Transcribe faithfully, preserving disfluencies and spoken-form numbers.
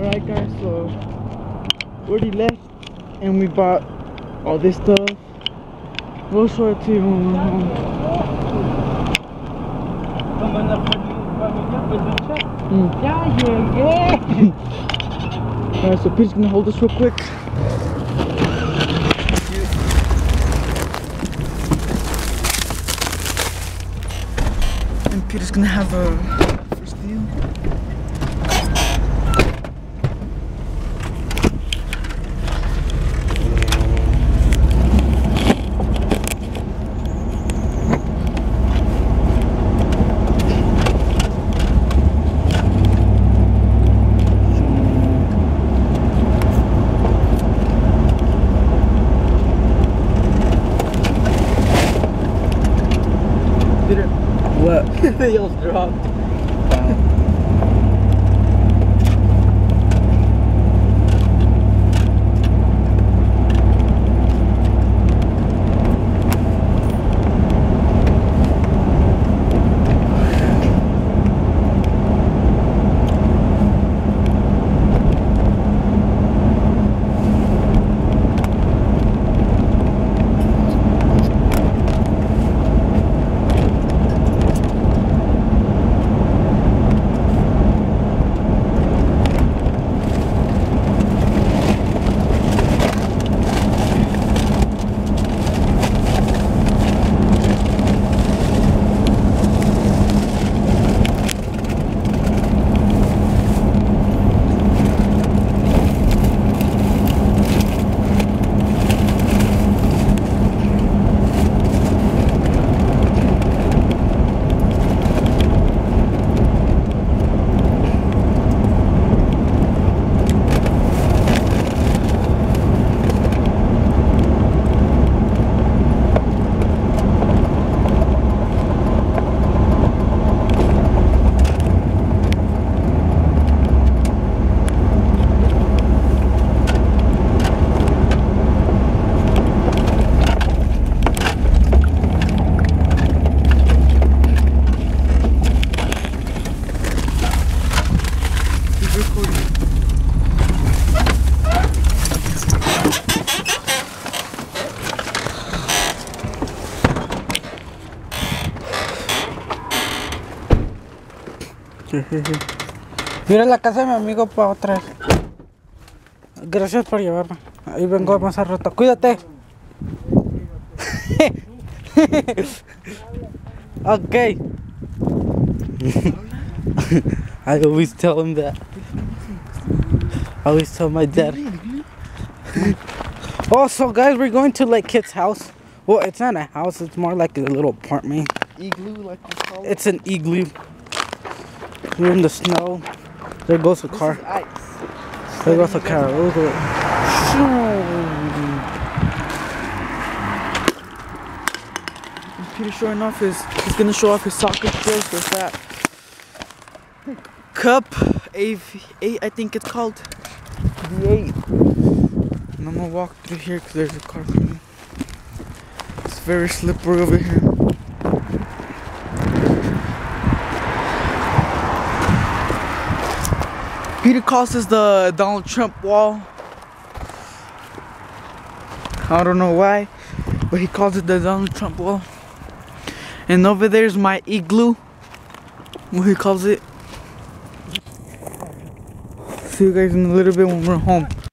Alright guys, so we already left and we bought all this stuff. We'll show it to you when we're home. Mm. Yeah, yeah, yeah. Alright, so Peter's gonna hold this real quick. And Peter's gonna have a first deal. What? They all dropped. Mira la casa de mi amigo para otra vez. Gracias por llevarme. Ahí vengo más al rato. Cuídate. Okay. I always tell him that. I always tell my dad. Also, guys, we're going to like Kit's house. Well, it's not a house. It's more like a little apartment. Igloo, like you call it. It's an igloo. We're in the snow. There goes a car. There goes a car. Look at it. Peter showing off his, he's gonna show off his soccer skills with that Cup A eight, I think it's called. V eight. And I'm gonna walk through here because there's a car coming. It's very slippery over here. Peter calls this the Donald Trump wall. I don't know why, but he calls it the Donald Trump wall. And over there's my igloo, what he calls it. See you guys in a little bit when we're home.